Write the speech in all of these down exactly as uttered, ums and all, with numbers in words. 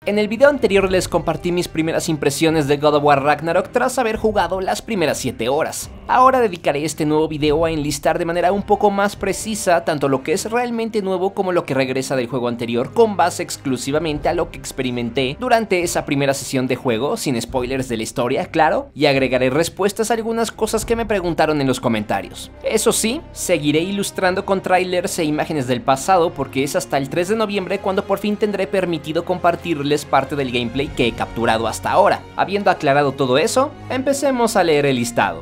En el video anterior les compartí mis primeras impresiones de God of War Ragnarok tras haber jugado las primeras siete horas. Ahora dedicaré este nuevo video a enlistar de manera un poco más precisa tanto lo que es realmente nuevo como lo que regresa del juego anterior, con base exclusivamente a lo que experimenté durante esa primera sesión de juego, sin spoilers de la historia, claro, y agregaré respuestas a algunas cosas que me preguntaron en los comentarios. Eso sí, seguiré ilustrando con trailers e imágenes del pasado porque es hasta el tres de noviembre cuando por fin tendré permitido compartirles parte del gameplay que he capturado hasta ahora. Habiendo aclarado todo eso, empecemos a leer el listado.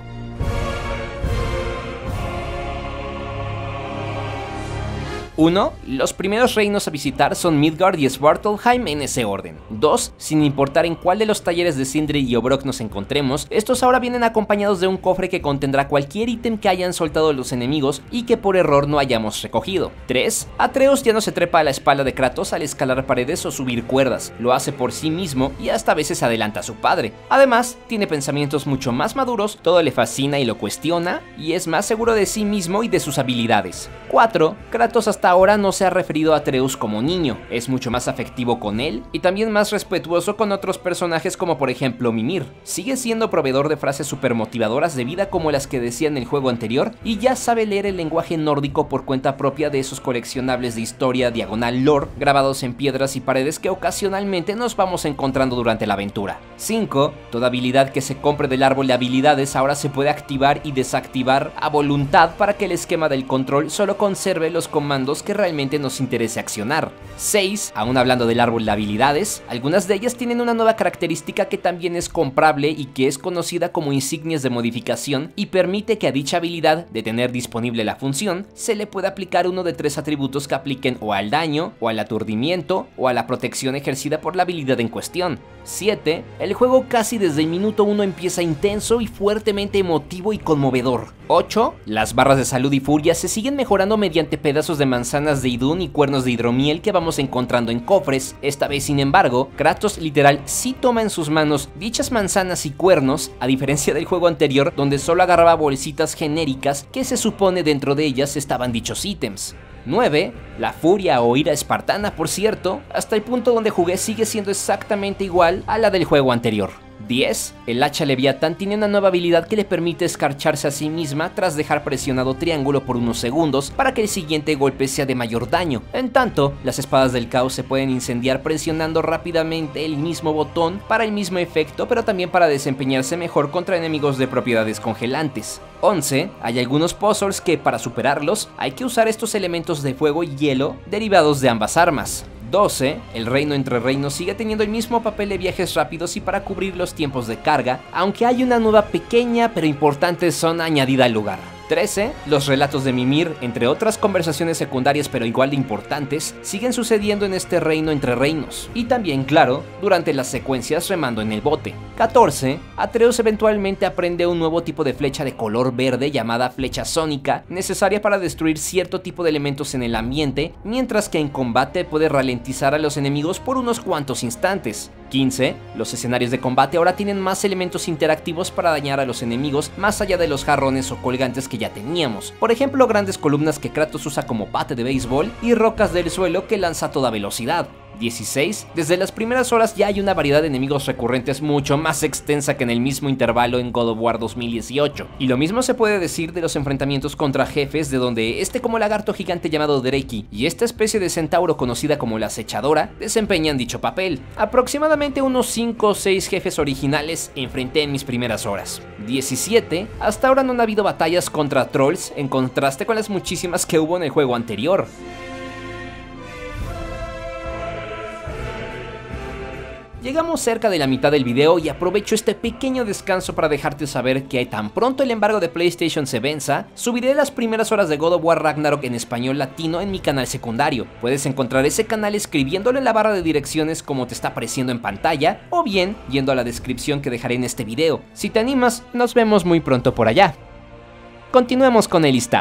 uno. Los primeros reinos a visitar son Midgard y Svartalfheim en ese orden. dos. Sin importar en cuál de los talleres de Sindri y Obrok nos encontremos, estos ahora vienen acompañados de un cofre que contendrá cualquier ítem que hayan soltado los enemigos y que por error no hayamos recogido. tres. Atreus ya no se trepa a la espalda de Kratos al escalar paredes o subir cuerdas, lo hace por sí mismo y hasta a veces adelanta a su padre. Además, tiene pensamientos mucho más maduros, todo le fascina y lo cuestiona, y es más seguro de sí mismo y de sus habilidades. cuatro. Kratos hasta ahora no se ha referido a Atreus como niño, es mucho más afectivo con él y también más respetuoso con otros personajes como por ejemplo Mimir. Sigue siendo proveedor de frases super motivadoras de vida como las que decía en el juego anterior y ya sabe leer el lenguaje nórdico por cuenta propia de esos coleccionables de historia diagonal lore grabados en piedras y paredes que ocasionalmente nos vamos encontrando durante la aventura. cinco. Toda habilidad que se compre del árbol de habilidades ahora se puede activar y desactivar a voluntad para que el esquema del control solo conserve los comandos que realmente nos interese accionar. seis. Aún hablando del árbol de habilidades, algunas de ellas tienen una nueva característica que también es comprable y que es conocida como insignias de modificación y permite que a dicha habilidad de tener disponible la función se le pueda aplicar uno de tres atributos que apliquen o al daño, o al aturdimiento, o a la protección ejercida por la habilidad en cuestión. siete. El juego casi desde el minuto uno empieza intenso y fuertemente emotivo y conmovedor. ocho. Las barras de salud y furia se siguen mejorando mediante pedazos de manzanas de Idun y cuernos de hidromiel que vamos encontrando en cofres. Esta vez, sin embargo, Kratos literal sí toma en sus manos dichas manzanas y cuernos, a diferencia del juego anterior donde solo agarraba bolsitas genéricas que se supone dentro de ellas estaban dichos ítems. nueve. La furia o ira espartana, por cierto, hasta el punto donde jugué sigue siendo exactamente igual a la del juego anterior. diez. El hacha Leviatán tiene una nueva habilidad que le permite escarcharse a sí misma tras dejar presionado triángulo por unos segundos para que el siguiente golpe sea de mayor daño. En tanto, las espadas del caos se pueden incendiar presionando rápidamente el mismo botón para el mismo efecto, pero también para desempeñarse mejor contra enemigos de propiedades congelantes. once. Hay algunos puzzles que para superarlos hay que usar estos elementos de fuego y hielo derivados de ambas armas. doce. El reino entre reinos sigue teniendo el mismo papel de viajes rápidos y para cubrir los tiempos de carga, aunque hay una nueva pequeña pero importante zona añadida al lugar. trece. Los relatos de Mimir, entre otras conversaciones secundarias pero igual de importantes, siguen sucediendo en este reino entre reinos, y también, claro, durante las secuencias remando en el bote. catorce. Atreus eventualmente aprende un nuevo tipo de flecha de color verde llamada flecha sónica, necesaria para destruir cierto tipo de elementos en el ambiente, mientras que en combate puede ralentizar a los enemigos por unos cuantos instantes. quince. Los escenarios de combate ahora tienen más elementos interactivos para dañar a los enemigos más allá de los jarrones o colgantes que ya teníamos. Por ejemplo, grandes columnas que Kratos usa como bate de béisbol y rocas del suelo que lanza a toda velocidad. dieciséis. Desde las primeras horas ya hay una variedad de enemigos recurrentes mucho más extensa que en el mismo intervalo en God of War dos mil dieciocho. Y lo mismo se puede decir de los enfrentamientos contra jefes, de donde este como lagarto gigante llamado Dreki y esta especie de centauro conocida como la acechadora desempeñan dicho papel. Aproximadamente unos cinco o seis jefes originales enfrenté en mis primeras horas. diecisiete. Hasta ahora no han habido batallas contra trolls en contraste con las muchísimas que hubo en el juego anterior. Llegamos cerca de la mitad del video y aprovecho este pequeño descanso para dejarte saber que tan pronto el embargo de PlayStation se venza, subiré las primeras horas de God of War Ragnarok en español latino en mi canal secundario. Puedes encontrar ese canal escribiéndolo en la barra de direcciones como te está apareciendo en pantalla, o bien yendo a la descripción que dejaré en este video. Si te animas, nos vemos muy pronto por allá. Continuemos con el listado.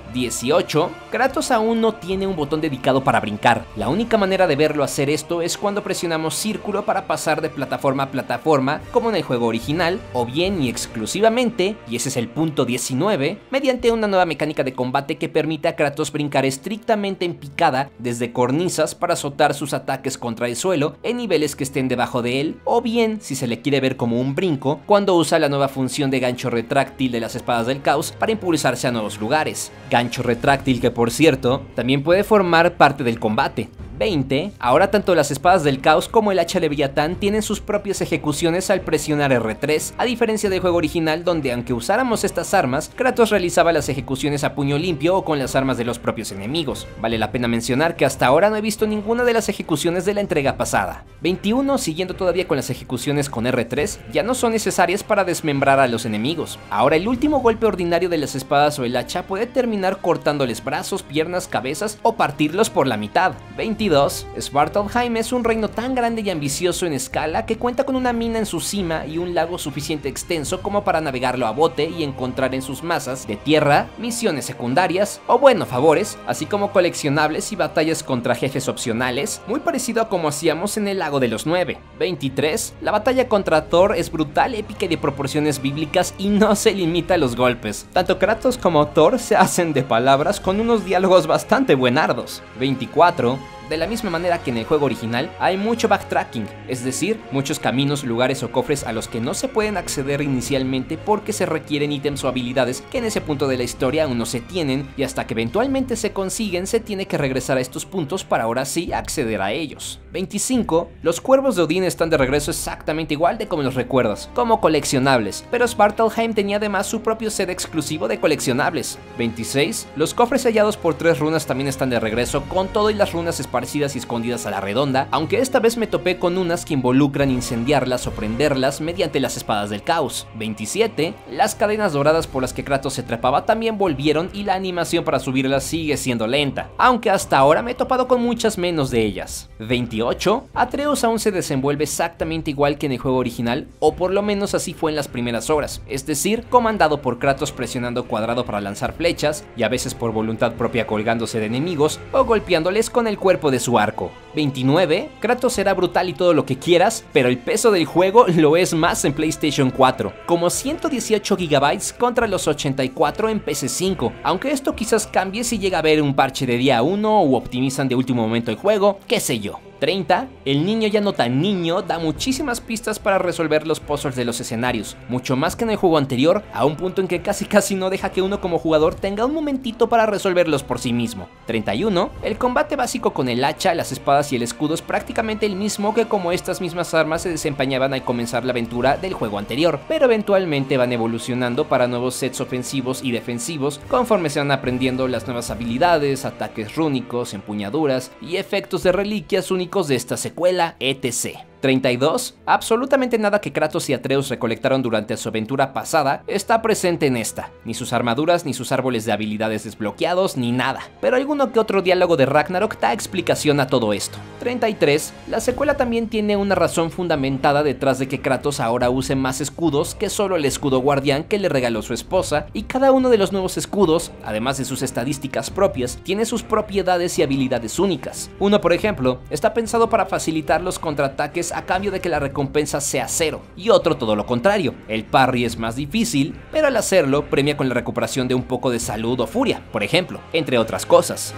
dieciocho. Kratos aún no tiene un botón dedicado para brincar. La única manera de verlo hacer esto es cuando presionamos círculo para pasar de plataforma a plataforma como en el juego original, o bien y exclusivamente, y ese es el punto diecinueve, mediante una nueva mecánica de combate que permite a Kratos brincar estrictamente en picada desde cornisas para azotar sus ataques contra el suelo en niveles que estén debajo de él, o bien, si se le quiere ver como un brinco, cuando usa la nueva función de gancho retráctil de las espadas del caos para impulsarse a nuevos lugares. Gancho retráctil que, por cierto, también puede formar parte del combate. veinte. Ahora tanto las espadas del caos como el hacha Leviatán tienen sus propias ejecuciones al presionar erre tres, a diferencia del juego original donde aunque usáramos estas armas, Kratos realizaba las ejecuciones a puño limpio o con las armas de los propios enemigos. Vale la pena mencionar que hasta ahora no he visto ninguna de las ejecuciones de la entrega pasada. veintiuno. Siguiendo todavía con las ejecuciones con erre tres, ya no son necesarias para desmembrar a los enemigos. Ahora el último golpe ordinario de las espadas o el hacha puede terminar cortándoles brazos, piernas, cabezas o partirlos por la mitad. veintidós. Svartalfheim es un reino tan grande y ambicioso en escala que cuenta con una mina en su cima y un lago suficiente extenso como para navegarlo a bote y encontrar en sus masas de tierra misiones secundarias o bueno, favores, así como coleccionables y batallas contra jefes opcionales, muy parecido a como hacíamos en el lago de los nueve. veintitrés. La batalla contra Thor es brutal, épica y de proporciones bíblicas y no se limita a los golpes. Tanto Kratos como Thor se hacen de palabras con unos diálogos bastante buenardos. veinticuatro. De la misma manera que en el juego original, hay mucho backtracking, es decir, muchos caminos, lugares o cofres a los que no se pueden acceder inicialmente porque se requieren ítems o habilidades que en ese punto de la historia aún no se tienen, y hasta que eventualmente se consiguen se tiene que regresar a estos puntos para ahora sí acceder a ellos. veinticinco. Los cuervos de Odín están de regreso exactamente igual de como los recuerdas, como coleccionables, pero Svartalfheim tenía además su propio set exclusivo de coleccionables. veintiséis. Los cofres sellados por tres runas también están de regreso con todo y las runas esparcidas parecidas y escondidas a la redonda, aunque esta vez me topé con unas que involucran incendiarlas o prenderlas mediante las espadas del caos. veintisiete. Las cadenas doradas por las que Kratos se trepaba también volvieron y la animación para subirlas sigue siendo lenta, aunque hasta ahora me he topado con muchas menos de ellas. veintiocho. Atreus aún se desenvuelve exactamente igual que en el juego original, o por lo menos así fue en las primeras horas, es decir, comandado por Kratos presionando cuadrado para lanzar flechas, y a veces por voluntad propia colgándose de enemigos o golpeándoles con el cuerpo de su arco. veintinueve. Kratos será brutal y todo lo que quieras, pero el peso del juego lo es más en PlayStation cuatro, como ciento dieciocho gigabytes contra los ochenta y cuatro en P S cinco, aunque esto quizás cambie si llega a haber un parche de día uno o optimizan de último momento el juego, qué sé yo. treinta. El niño ya no tan niño da muchísimas pistas para resolver los puzzles de los escenarios, mucho más que en el juego anterior, a un punto en que casi casi no deja que uno como jugador tenga un momentito para resolverlos por sí mismo. treinta y uno. El combate básico con el hacha, las espadas y el escudo es prácticamente el mismo que como estas mismas armas se desempeñaban al comenzar la aventura del juego anterior, pero eventualmente van evolucionando para nuevos sets ofensivos y defensivos conforme se van aprendiendo las nuevas habilidades, ataques rúnicos, empuñaduras y efectos de reliquias únicos de esta secuela, etcétera. treinta y dos. Absolutamente nada que Kratos y Atreus recolectaron durante su aventura pasada está presente en esta, ni sus armaduras, ni sus árboles de habilidades desbloqueados, ni nada, pero alguno que otro diálogo de Ragnarok da explicación a todo esto. treinta y tres. La secuela también tiene una razón fundamentada detrás de que Kratos ahora use más escudos que solo el escudo guardián que le regaló su esposa, y cada uno de los nuevos escudos, además de sus estadísticas propias, tiene sus propiedades y habilidades únicas. Uno, por ejemplo, está pensado para facilitar los contraataques a cambio de que la recompensa sea cero, y otro todo lo contrario. El parry es más difícil, pero al hacerlo premia con la recuperación de un poco de salud o furia, por ejemplo, entre otras cosas.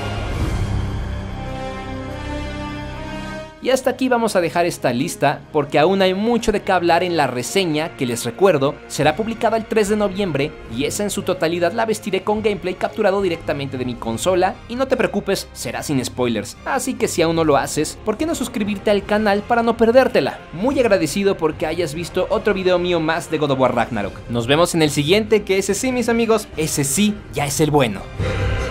Y hasta aquí vamos a dejar esta lista porque aún hay mucho de qué hablar en la reseña que, les recuerdo, será publicada el tres de noviembre, y esa en su totalidad la vestiré con gameplay capturado directamente de mi consola, y no te preocupes, será sin spoilers, así que si aún no lo haces, ¿por qué no suscribirte al canal para no perdértela? Muy agradecido porque hayas visto otro video mío más de God of War Ragnarok. Nos vemos en el siguiente, que ese sí, mis amigos, ese sí ya es el bueno.